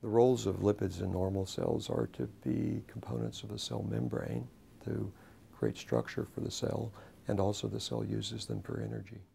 The roles of lipids in normal cells are to be components of the cell membrane to create structure for the cell, and also the cell uses them for energy.